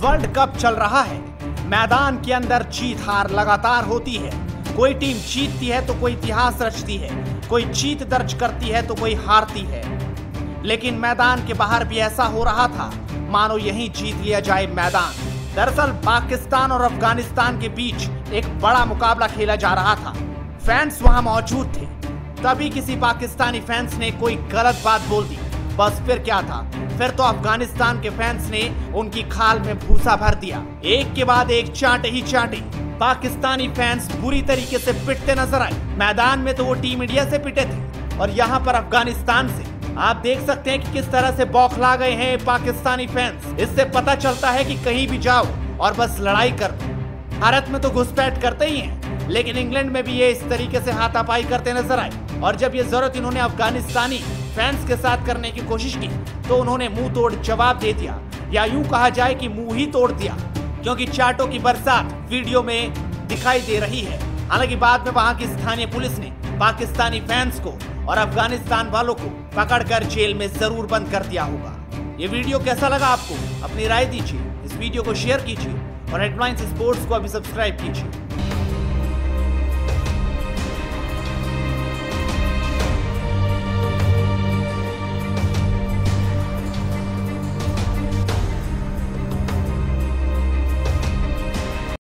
World cup चल रहा है। मैदान के अंदर जीत हार लगातार होती है। कोई टीम जीतती है तो कोई इतिहास रचती है, कोई जीत दर्ज करती है तो कोई हारती है। लेकिन मैदान के बाहर भी ऐसा हो रहा था मानो यहीं जीत लिया जाए मैदान। दरअसल पाकिस्तान और अफगानिस्तान के बीच एक बड़ा मुकाबला खेला जा रहा था। फैंस वहां मौजूद थे। तभी किसी पाकिस्तानी फैंस ने कोई गलत बात बोल दी। बस फिर क्या था, फिर तो अफगानिस्तान के फैंस ने उनकी खाल में भूसा भर दिया। एक के बाद एक चांटे ही चांटे। पाकिस्तानी फैंस बुरी तरीके से पिटते नजर आए। मैदान में तो वो टीम इंडिया से पिटे थे और यहाँ पर अफगानिस्तान से। आप देख सकते हैं कि किस तरह से बौखला गए हैं पाकिस्तानी फैंस। इससे पता चलता है कि कहीं भी जाओ और बस लड़ाई कर दो। भारत में तो घुसपैठ करते ही हैं, लेकिन इंग्लैंड में भी ये इस तरीके से हाथापाई करते नजर आए। और जब ये जरूरत इन्होंने अफगानिस्तानी फैंस के साथ करने की कोशिश की तो उन्होंने मुंह तोड़ जवाब दे दिया, या यूं कहा जाए कि मुंह ही तोड़ दिया, क्योंकि चाटों की बरसात वीडियो में दिखाई दे रही है। हालांकि बाद में वहां की स्थानीय पुलिस ने पाकिस्तानी फैंस को और अफगानिस्तान वालों को पकड़कर जेल में जरूर बंद कर दिया होगा। ये वीडियो कैसा लगा आपको? अपनी राय दीजिए, इस वीडियो को शेयर कीजिए और हेडलाइंस स्पोर्ट्स को अभी सब्सक्राइब कीजिए।